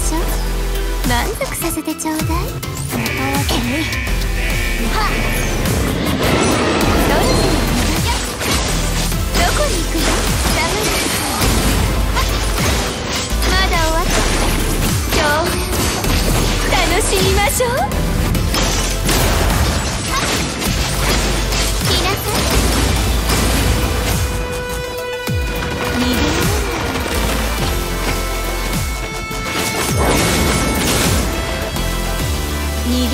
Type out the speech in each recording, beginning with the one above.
しょ。満足させてちょうだい。またわけね。はっ、そろそろどこに行くの？ダメだ。まだ終わってない。楽しみましょう。来なさい。逃げられない。逃げられない。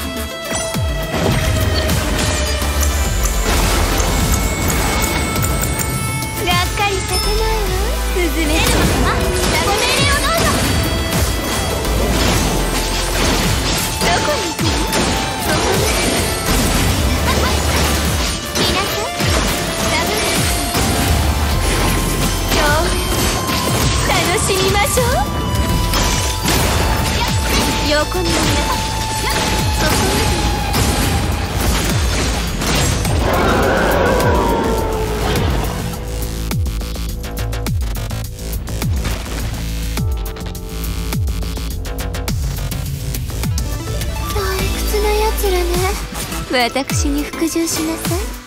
がっかりさせないわ。スズメ様、ご命令をどうぞ。どこに行くの？そこに。来なさい。ダブル。今日楽しみましょう。横にいる。そこまで。退屈なやつらね。私に服従しなさい。